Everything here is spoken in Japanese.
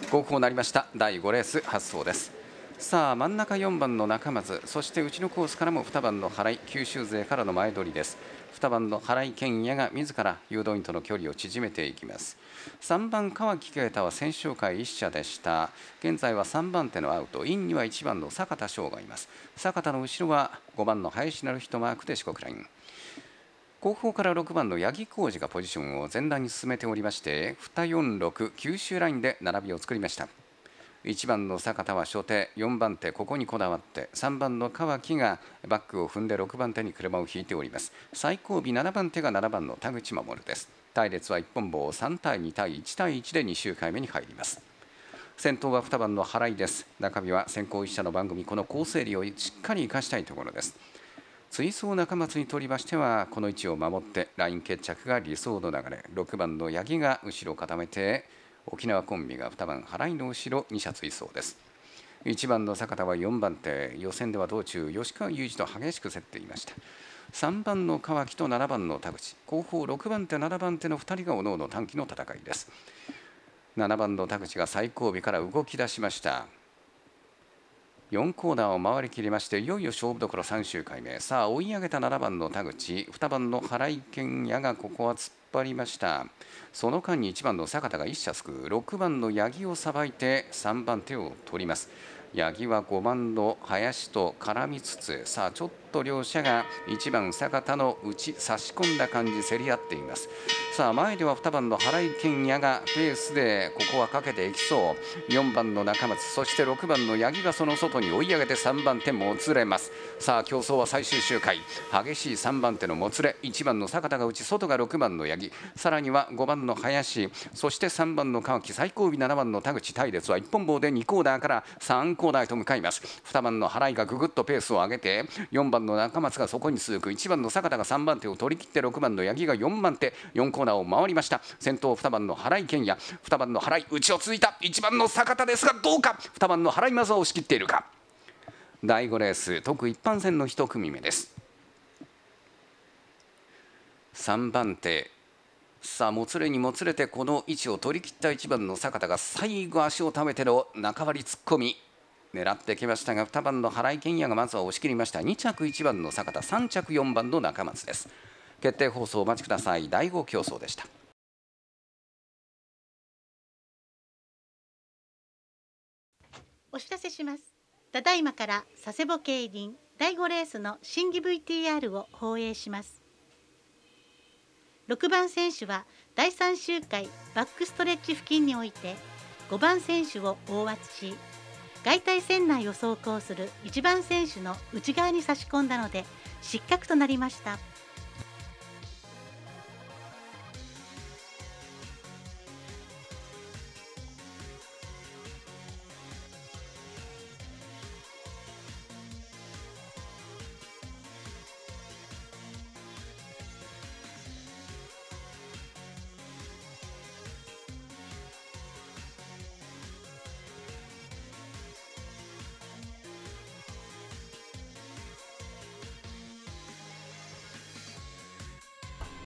号砲なりました。第5レース発走です。さあ真ん中4番の中松、そして内のコースからも2番の原井、九州勢からの前取りです。2番の原井健也が自ら誘導員との距離を縮めていきます。3番川木啓太は先週回1車でした。現在は3番手のアウト、インには1番の坂田翔がいます。坂田の後ろは5番の林成人マークで四国ライン。後方から6番の八木浩二がポジションを前段に進めておりまして、246九州ラインで並びを作りました。1番の坂田は初手、4番手ここにこだわって、3番の川木がバックを踏んで6番手に車を引いております。最後尾7番手が7番の田口守です。隊列は一本棒3対2対1対1で2周回目に入ります。先頭は2番の原井です。中日は先行1車の番組、この好整理をしっかり生かしたいところです。追走中松にとりましてはこの位置を守ってライン決着が理想の流れ。6番の八木が後ろを固めて、沖縄コンビが2番原井の後ろ2車追走です。1番の坂田は4番手、予選では道中吉川祐二と激しく競っていました。3番の川木と7番の田口、後方6番手7番手の2人がおのおの短期の戦いです。7番の田口が最後尾から動き出しました。4コーナーを回り切りまして、いよいよ勝負どころ3周回目。さあ追い上げた7番の田口、2番の原井健也がここは突っ張りました。その間に1番の坂田が1車すくう、6番の八木をさばいて3番手を取ります。八木は5番の林と絡みつつ、さあちょっと両者が1番坂田の内差し込んだ感じ競り合っています。さあ前では2番の原井健也がペースでここはかけていきそう。4番の中松、そして6番の八木がその外に追い上げて3番手もつれます。さあ競争は最終周回、激しい3番手のもつれ、1番の坂田が内、外が6番の八木、さらには5番の林、そして3番の川木、最後尾7番の田口。隊列は一本棒で2コーナーから3コーナーへと向かいます。2番の原井がぐぐっとペースを上げて、4番の中松がそこに続く。1番の坂田が3番手を取り切って、6番の八木が4番手、4コーナーを回りました。先頭2番の原井健也、2番の原井内をついた1番の坂田ですがどうか。2番の原井まずは押し切っているか。第5レース特一般戦の1組目です。3番手、さあもつれにもつれてこの位置を取り切った1番の坂田が最後足をためての中割り突っ込み狙ってきましたが、2番の原井健也がまずは押し切りました。2着1番の坂田、3着4番の中松です。決定放送お待ちください。第5競争でした。 お知らせします。ただいまから佐世保競輪第5レースの審議 VTR を放映します。6番選手は第3周回バックストレッチ付近において5番選手を大圧し、外対線内を走行する1番選手の内側に差し込んだので失格となりました。